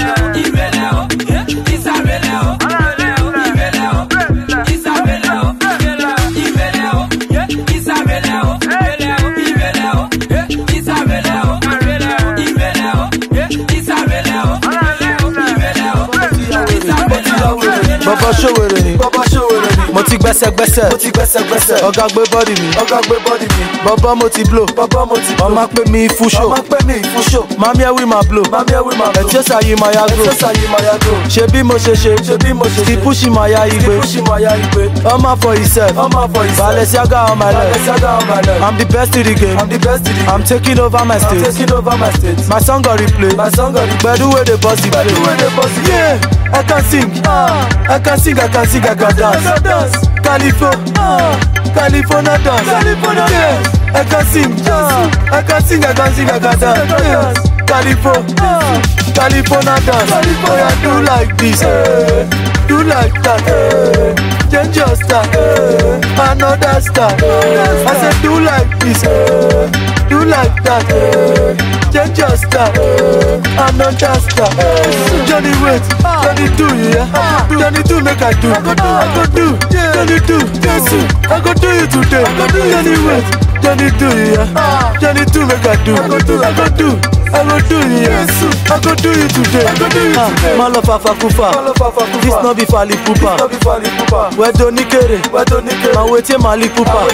Baba show wèrè ni, Baba show wèrè ni. Mo ti gbẹ́sẹ̀ gbẹ́sẹ̀, mo ti gbẹ́sẹ̀ gbẹ́sẹ̀. Ọ̀gá gbé bọ́dì mi, ọ̀gá gbé bọ́dì mi. Baba mo ti blow, Baba mo ti blow. Ọmọ pé mi fún show, ọmọ pé mi fún show. Mami ẹ wí máa blow, mami ẹ wí máa blow. Ẹ̀jẹ̀ sàyí máa ya grow, ẹ̀jẹ̀ sàyí máa ya grow. Ṣé bí mo ṣe ṣe, ṣé bí mo ṣe ṣe. Ti push máa ya igbe, ti push máa ya igbe. Ọmọ for himself, ọmọ for himself. Balenciaga on my leg, Balenciaga on my leg. I'm the best in the game, I'm the best in the game. I'm taking over my state, I'm taking over my state. My song got replay, my song got replay. Gbedu wey dey boss the play, gbedu wey dey boss the play. Yeah. I can sing, ah, I can sing, I can sing, I can dance. California, ah, California dance, California dance. I can sing, ah, I can sing, I can sing, I can dance. California, ah, California dance. California do like this, eh, do like that, eh. Change your style, eh, another style. Eh. I said do like this, eh, do like that, eh. Change your style, eh, another style. Eh. Johnny wait, Johnny do, yeah. Johnny do make I do, I go do, I go do. Johnny do, Jesus, I go do you today. Johnny wait, Johnny do, yeah. Johnny do make I do, I go do, I go do. I go do you, yeah. I go do you today. I go do you today. Man love Fafa Kufa. This no be Fali Pupa. We don't need it. We don't need it. Man wait till Mali Pupa.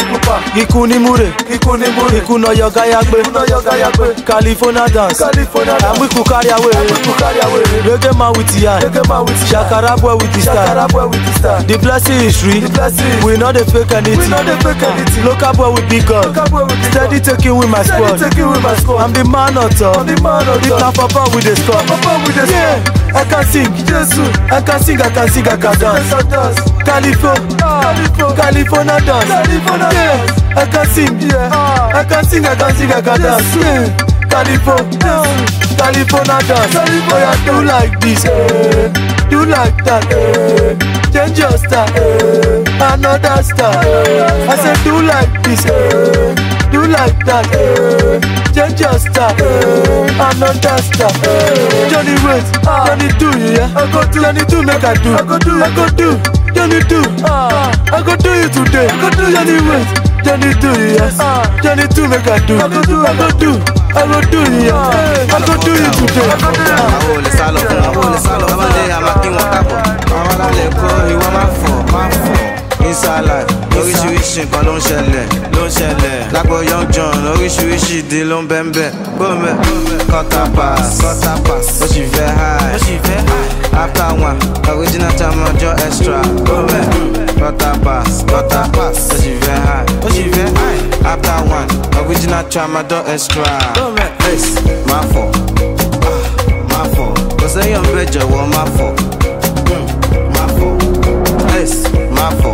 Iku ni mure. Iku ni mure. Iku no yoga yagbe. No yoga yagbe. California dance. California dance. And we could carry away. We could carry away. Reggae man with the eye. Reggae man with the Shakara boy with the star. Shakara boy with the star. The blessing is real. The blessing. We know the fake anything. We know the fake anything. Local boy with big gun. Steady taking with my squad. Steady taking with my squad. I'm the man of top. If not Papa with the score, yeah, I can sing, Jesus. I can sing, I can sing, I can dance. California, California dance. Yeah, I can sing, yeah, I can sing, I can sing, I can dance. Yeah. California, California dance. Oh yeah, do like this, eh, do like that, eh. Change your style, eh, another style. Eh. I said do like this, eh, do like that, eh. Change your style, eh, another style. Eh. Johnny wait, Johnny do, yeah. I go do, Johnny do make I do, I go do, I go do. Johnny do, ah, I go do you today. I go do Johnny wait, Johnny do yes, Johnny do make I do. I go do, I go do, I go do yes, I go do you today. Àwọn olè sálọ, àwọn olè sálọ. Ọmọdé àmà kí wọ́n kábọ̀. Àwọn alálẹ̀ kó ìwọ máa fọ̀, máa fọ̀. Inside life, oríṣiríṣi nǹkan ló ń ṣẹlẹ̀, ló ń ṣẹlẹ̀. Lágbo Young John, oríṣiríṣi ìdí ló ń bẹ́ńbẹ́. Bóńbẹ́, quarter pass, quarter pass. Ó sì fẹ́ high, ó sì fẹ́ high. After one, original time ọjọ́ extra. Bóńbẹ́, quarter pass, quarter pass. Ó sì fẹ́ high, ó sì fẹ́ high. After one, original time ọjọ́ extra. Bóńbẹ́, face, máa fọ̀, máa fọ̀. Kò sẹ́yìn ọ̀bẹ jọ̀wọ́ máa fọ̀, máa fọ̀. Face, máa fọ̀.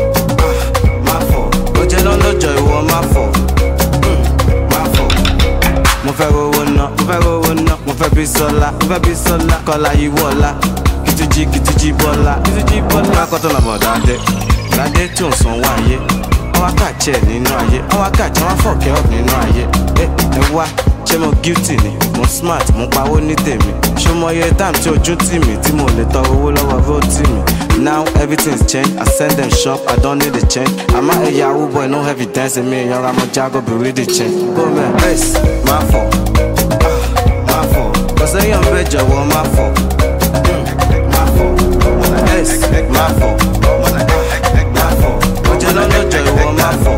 Lọ́jọ́ ìwọ máa fọ̀, máa fọ̀. Mo fẹ́ rówó ná, mo fẹ́ rówó ná. Mo fẹ́ bí sọ́lá, mo fẹ́ bí sọ́lá. Kọ́lá yìí wọ̀lá, kìtìjì kìtìjì bọ́lá. Kìtìjì bọ́lá. Akọ́tọ̀ làmọ̀ dáadé, dáadé tí ò ń sanwó ayé. Àwọn akáàjẹ́ nínú ayé, àwọn akáàjẹ́ wọn fọ̀kẹ́ ọ̀ nínú ayé. Ẹ ẹ wá, ṣé mo guilty ni? Mo smart, mo pawó ní tèmi. Ṣé mo yẹ time tí ojú tì mí tí mo lè tọrọ owó lọ́wọ́ vote mi? Now everything's changed. I send them shop, I don't need a change. I'm a Yahoo boy, no evidence in me. Young, I'm a Jago, be ready change. Go man, face, my fault, ah, my fault. Cause I am better, well, my fault, my fault. Face, my fault, my fault. But you don't know joy, well, my fault,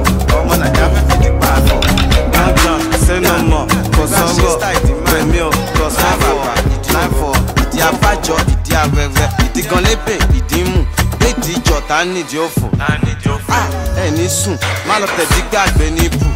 my fault. Young John, say no more. Cause I'm go, pay me up. Cause I'm for, nine for. Ìdí abájọ, ìdí abẹ́rẹ́, ìdí gan lébè, ìdí mú, ìdí ìjọ tá nídìí òfò. Ẹni sùn, má lọ tẹ̀dí gbàgbé ní ibù.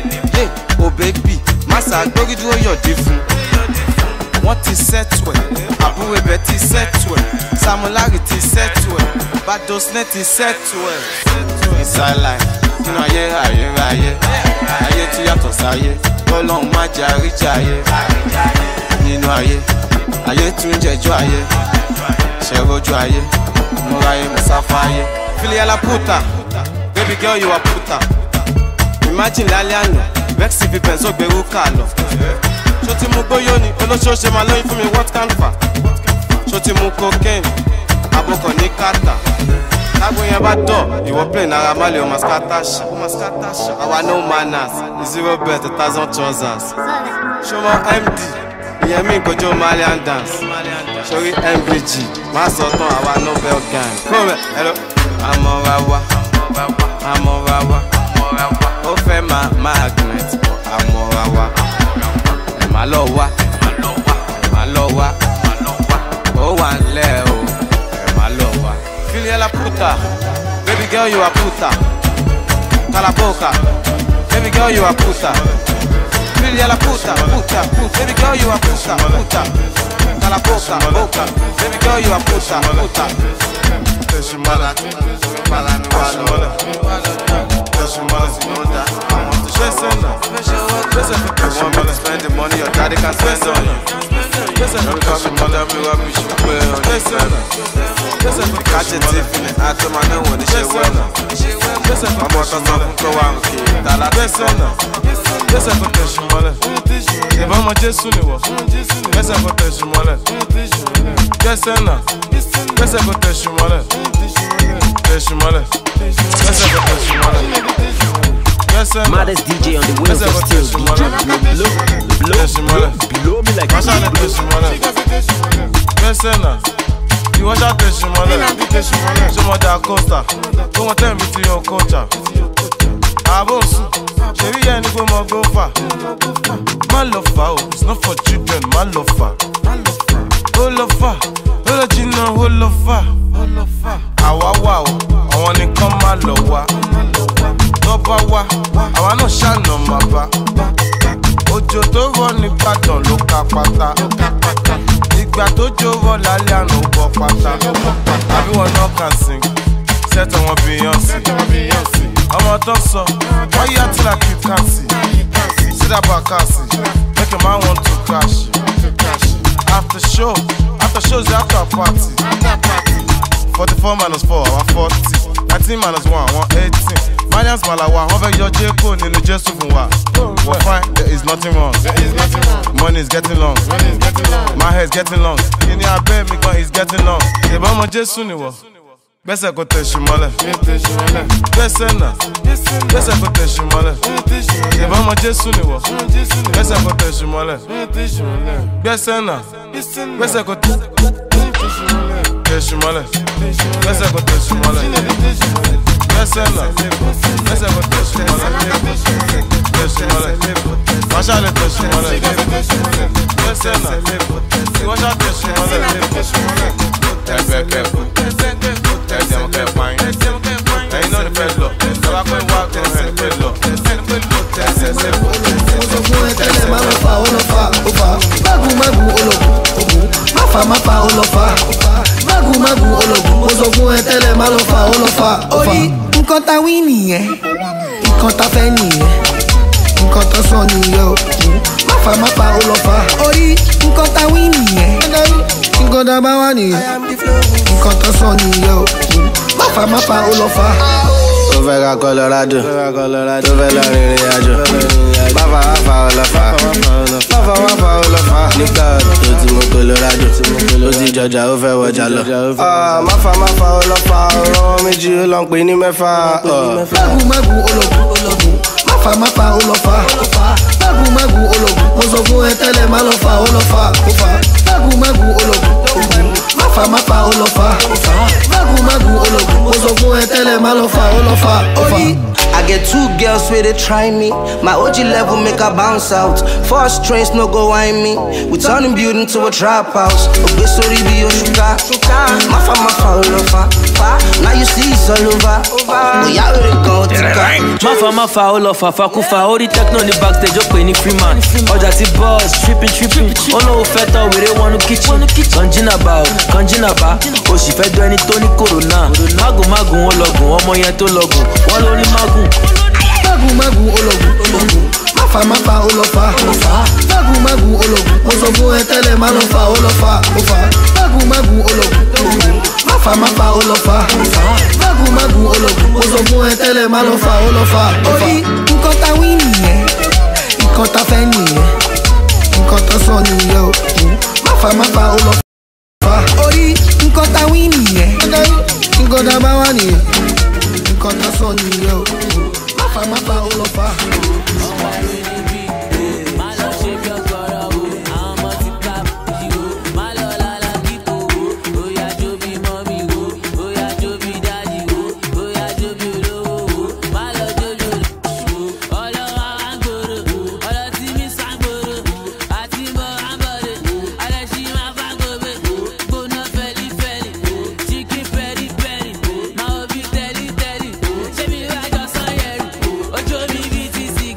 O bébì, má ṣàgbórí dúró yọ̀dí fún. Wọ́n ti sẹ́tù ẹ̀, àbúrò ibẹ̀ ti sẹ́tù ẹ̀, Samulari ti sẹ́tù ẹ̀, Badosne ti sẹ́tù ẹ̀. Inside life, nínú ayé ayérayé, ayé tí yàtọ̀ sáyé, Ọlọ́run má jẹ́ àríjà ayé. Nínú ayé. Ayé tún jẹjọ́ ayé, ṣẹ̀rọ̀jú ayé, múra ayé, musafa ayé. Fili ala puta, baby girl you are puta. Imagine lálẹ́ àná, vex fi pẹ̀nsó gbèrú kà lọ. Ṣó ti mú gbóyó ni, olóṣooṣe máa lóyún fún mi what can fa? Ṣó ti mú cocaine, abokọ̀ ní kàtà. Lágbo yẹn bá dọ̀, ìwọ play náírà má lè o máa scatter ṣá. Àwa no manners, zero bet, a thousand trousers. Ṣó mọ M D? Ìyẹn mi kojú Malian dance, sórí M V G, má sọ tán àwa Nobel gang. Kúrò hello. Àmọ́ra wa, àmọ́ra wa, ó fẹ́ máa magnet, àmọ́ra wa. Ẹ má lọ wá, ẹ má lọ wá, ó wà nílẹ̀ o, ẹ má lọ wá. Fili la puta, baby girl you are puta. Calaboca, baby girl you are puta. Fili la puta, puta, puta. Baby girl you are puta, puta. Cala boca, boca. Baby girl you are puta, puta. Teshimala, mala mi wala. Teshimala, sinoda. I want to share some. I want to spend the money your daddy can spend on you. Don't come and tell me what we should wear on this. Catch a tip in the act of my name when it's your well. I'm about to talk to one kid. Tala Teshimala. Essa é a Teshimala. E vamos a Jesus ni wo. Essa é a Teshimala. Teshimala. Essa é a Teshimala. Teshimala. Essa é a Teshimala. Maddest D J on the wheels of steel. D J blow, blow, blow, blow me like a Teshimala. Teshimala. You want that Teshimala? Show me that coaster. Come on, tell me to your culture. Abosu, Sherry and go more go far. My love far, it's not for children, my love far. Oh love far, oh you know, oh love far. Awa wow, I wanna come my love wa. Toba wa, I wanna shine on my back. Ojo to run ní Ìbàdàn ló ka pátá. Ìgbà tó jó rọ lálẹ́ àná ó bọ́ pátá. Everyone now can sing, set on one Beyonce. Ọmọ tó sọ, why you acting like you can't see? See that back see, make a man want to crash. After show, after shows after party. Forty-four minus four, I want forty. Nineteen minus one, I want eighteen. Malians Malawa, over your J code in the Jesu fun wa. We're fine, there is nothing wrong. Money is getting long. My hair is getting long. Kini abe mi gan is getting long. Eba mo Jesu ni wo. Gbẹ́sẹ̀ kò tẹ̀sí mọ́lẹ̀. Gbẹ́sẹ̀ náà. Gbẹ́sẹ̀ kò tẹ̀sí mọ́lẹ̀. Ìbọn ọmọ Jésù ni wọ̀. Gbẹ́sẹ̀ kò tẹ̀sí mọ́lẹ̀. Gbẹ́sẹ̀ náà. Gbẹ́sẹ̀ kò tẹ̀sí mọ́lẹ̀. Gbẹ́sẹ̀ kò tẹ̀sí mọ́lẹ̀. Gbẹ́sẹ̀ náà. Gbẹ́sẹ̀ kò tẹ̀sí mọ́lẹ̀. Tẹ̀sí mọ́lẹ̀. Wọ́n ṣàlẹ̀ tẹ̀sí mọ́lẹ̀. Gbẹ́sẹ̀ náà. Wọ́n ṣàlẹ̀ tẹ̀sí mọ́lẹ̀. Ẹgbẹ́ kẹ́kọ̀ọ́. Ẹ̀jẹ̀ mọ̀ kẹ́ pààyàn. Ẹ̀yin náà ní fẹ́ lọ. Ìjọba pé wá kẹ́ ẹ̀ fẹ́ lọ. Mo sọ fún ẹ tẹ́lẹ̀ máa lọ fa ó lọ fa ó fa. Mágùn mágùn ológun ogun. Má fa má fa ó lọ fa. Mágùn mágùn ológun. Mo sọ fún ẹ tẹ́lẹ̀ máa lọ fa ó lọ fa ó fa. Orí nǹkan ta wí nìyẹn. Nǹkan ta fẹ́ nìyẹn. Nǹkan ta sọ nìyẹn o. Má fa má fa ó lọ fa. Orí nǹkan ta wí nìyẹn. Nǹkan ta bá wà nìyẹn. Nǹkan ta sọ nìyẹn o. Má fa má fa ó lọ fa. Tó fẹ́ ra Colorado, tó fẹ́ lọ rìnrìn àjò. Báfa wá fa ọlọ́fà, báfa wá fa ọlọ́fà. Nígbà tó ti mú Colorado, ó ti jọjà ó fẹ́ wọjà lọ. Máfa máfa ọlọ́fà, ọ̀rọ̀ méjì ó lọ ń pè ní mẹ́fà. Mágùn mágùn ológun ológun. Máfa máfa ọlọ́fà. Mágùn mágùn ológun. Mo sọ fún ẹ tẹ́lẹ̀ máa lọ fa ọlọ́fà ó fa. Mágùn mágùn ológun ogun. Máfa máfa ọlọ́fà. Mágùn mágùn ológun. Mo sọ fún ẹ tẹ́lẹ̀ máa lọ fa ọlọ́fà ó fa. I get two girls where they try me. My O G level make her bounce out. Four strings no go whine me. We turning building to a trap house. Obe sorry be your sugar. Mafa mafa all over. Now you see it's all over. Oh yeah, we go to Mafa mafa all over. Fakufa all the techno in the backstage. Up any free man. Oja ti boss tripping tripping. Oh no, feta we they want to kitchen. Kanjina ba, kanjina ba. Oh she fed do any Tony Corona. Magu magu ologun. Omo yen to logun. One only magu. Magu magu ologun ologun. Mafa mafa olofa. Magu magu ologun. Mo sọ fún ẹ tẹ́lẹ̀ máa lọ fa olofa ofa. Magu magu ologun ologun. Mafa mafa olofa. Magu magu ologun. Mo sọ fún ẹ tẹ́lẹ̀ máa lọ fa olofa ofa. Orí nǹkan ta wí nìyẹn. Nǹkan ta fẹ́ nìyẹn. Nǹkan ta sọ nìyẹn o. Mafa mafa olofa. Orí nǹkan ta wí nìyẹn. Nǹkan ta bá wà nìyẹn. Nǹkan ta sọ nìyẹn o. Mafa mafa olofa. Ojo mi B T C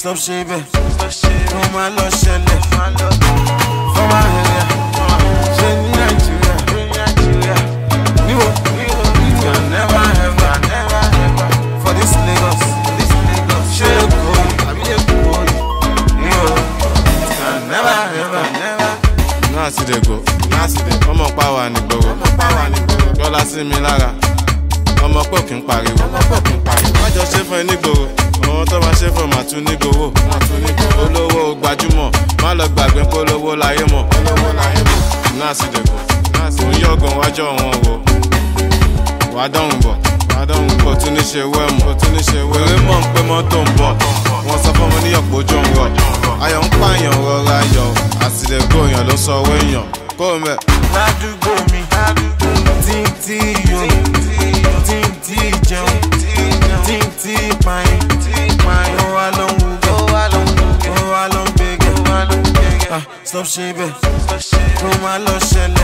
stop shaving. From my love, Shelley. From my area. Shelley, Nigeria. You can never, ever, never, ever. For this Lagos. This Lagos. Shelley, go. I be a good. You can never, ever, never. Now see they go. Now see they. Ọmọ power ni gbogbo. Ọmọ power ni gbogbo. Jọlá sí mi lára. Ọmọ pọ̀ kí n pariwo. Ọmọ pọ̀ kí n pariwo. Má jọ ṣe fún ẹ nígboro. Àwọn tó máa ṣe fún màá tún ní gbowó. Màá tún ní gbowó. Olówó gbajúmọ̀. Má lọ gbàgbé pé olówó láyé mọ̀. Olówó láyé mọ̀. Náà sì dẹ̀kọ̀. Náà sì ń yọ̀gàn wájọ́ wọn wò. Wàá dọ̀hùn bọ̀. Wàá dọ̀hùn bọ̀. Tún ní ṣe wẹ́mù. Tún ní ṣe wẹ́mù. Eré mọ̀ ń pé mọ́tò ń bọ̀. Wọ́n sọ fún ọmọ níyọ̀pọ̀ ojú ń rọ̀. Ayọ̀ ń pààyàn rọra yọ̀. Àsìdẹ̀gò èèyàn ló sọ owó èèyàn. Kó o mẹ́. Ládùúgbò mi. Tí tí yó. Tí tí jẹun. Tí tí pààyàn. Ó wá ló ń wúgọ̀. Ó wá ló ń gbégẹ̀. Stop shaving. Kó má lọ ṣẹlẹ̀.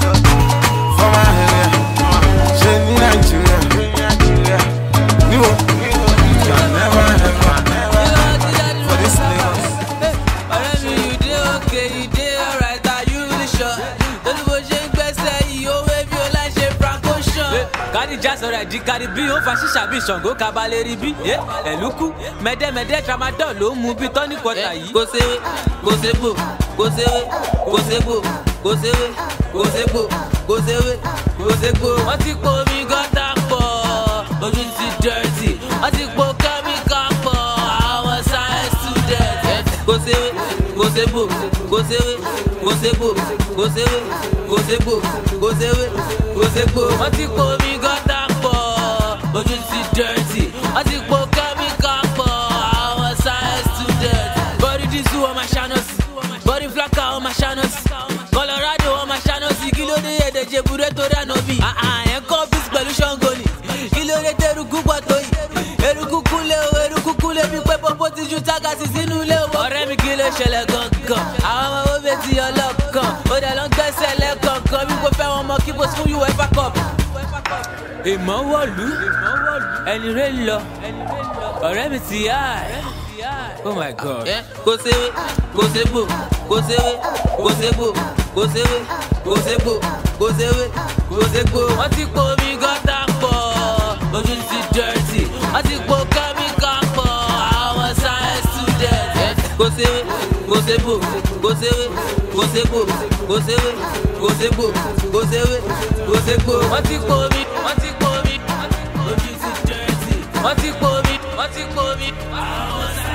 For my area. Ṣé ní Nàìjíríà? Níbo? Can never ever never. For this Lagos. Ọ̀rẹ́ mi, you dey okay, you dey alright, are you really sure? Lórí bó ṣe ń gbẹ́sẹ̀ yìí, ó wé bí ó láì ṣe Franco Sean. Kárí já sọ̀rọ̀ ẹ̀dí kárí bí ó fa ṣíṣà bí Ṣàngó kabalẹ̀ rí bí. Ẹ̀lúkú mẹ́dẹ́mẹ́dẹ́ tramadol ló mú bí tọ́ní kọta yìí. Kò séwé, kò ségbò, kò séwé, kò ségbò, kò séwé, kò ségbò, kò séwé, kò ségbò. Wọ́n ti po omi gọ́tà pọ̀, ojú ti dirty. Wọ́n ti po kẹ́míkà pọ̀, àwọn science students. Kò séwé, kò ségbò, kò séwé, kò ségbò, kò séwé, kò ségbò, kò séwé, kò ségbò. Wọ́n ti po omi gọ́tà pọ̀, ojú ti dirty. Wọ́n ti po kẹ́míkà pọ̀, àwọn science students. Body diesel on my channels, body flacker on my channels. Colorado on my channels, kí ló dé èdè jebure tó dáná bí. Ẹ̀ ń kọ́ bísí pẹ̀lú Ṣàngó ni, kí ló dé tẹ́rùkú pọ̀ tó yìí. Eruku kúlé o, eruku kúlé bí pé pọ́pọ́ ti ju tágàsì sínú ilé o. Ọ̀rẹ́ mi kí ló ṣẹlẹ̀ gangan, àwọn ọmọ owó bẹ́ẹ̀ ti ọlọ́kan. Ó dẹ̀ lọ ń gbẹ́sẹ̀ lẹ́kọ̀ọ̀kan, bí kò fẹ́ wọn mọ kí bó fún UEFA Cup. Ìmọ̀ wọ̀lú, ẹni rẹ̀ lọ, ọ̀rẹ́ mi ti yá ẹ̀. Oh my God. Kò séwé, kò ségbò, kò séwé, kò ségbò, kò séwé, kò ségbò, kò séwé, kò ségbò. Wọ́n ti po omi gọ́tà pọ̀, ojú ti dirty. Wọ́n ti po kẹ́míkà pọ̀, àwọn science students. Kò séwé, kò ségbò, kò séwé, kò ségbò, kò séwé, kò ségbò, kò séwé, kò ségbò. Wọ́n ti po omi, wọ́n ti po omi, ojú ti dirty. Wọ́n ti po omi, wọ́n ti po omi, àwọn science students.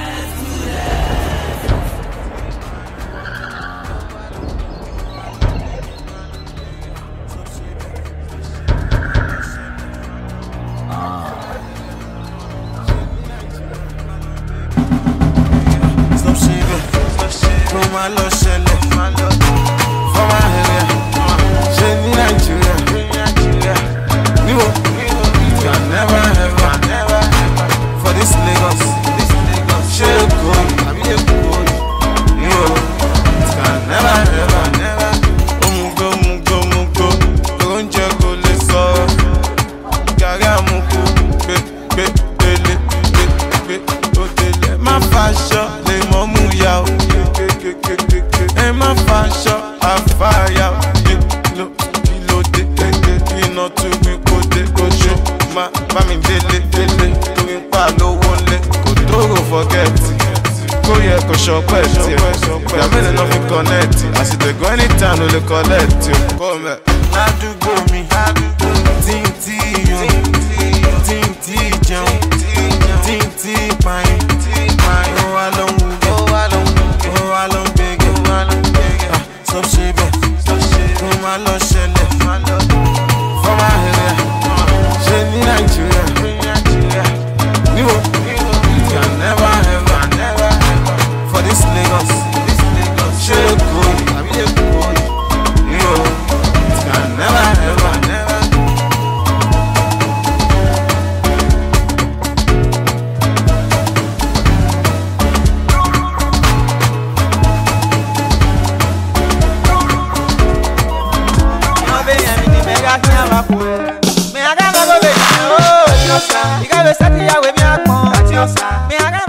Stop shaving. Kó má lọ ṣẹlẹ̀. For my area. Ṣé ní Nàìjíríà? Níbo? Can never ever never. For this Lagos. Ṣé kò I be a good. You can never ever never. Omugo mugo mugo. Oúnjẹ kò lè sọ. Gàrí àmukù. Gbé gbé gbélé gbé gbé ó délé. Má faṣọ lè mọ́ mú ya o. Ẹ má faṣọ àfàyà o. Kìló kìló dé dédé. Iná tún mi kó dé kojú. Má bá mi délé délé. Torí ń pa lówó lé. Kò dóró fọ́gẹ́tì. Kó yẹ kó ṣọpẹ́ tiẹ̀. Ìgbà mélòó náà fi kọ́nẹ́ẹ̀tì. Àsìtẹ̀gọ́ anytime ló lè kọ́lẹ́ẹ̀tì o. Kó mẹ́. Ládùúgbò mi. Tí ń tí yó. Tí ń tí jẹun. Tí ń tí pààyàn. Ó wá ló ń wúgọ̀. Ó wá ló ń gbégẹ̀. Stop shaving. Kó má lọ ṣẹlẹ̀. For my area. Ṣé ní Nàìjíríà? Níbo? Can never ever never. For this Lagos. Ṣé kò I be a good. You can never ever never. Me aga no go be oh, you gotta set ya with me akpon. Me aga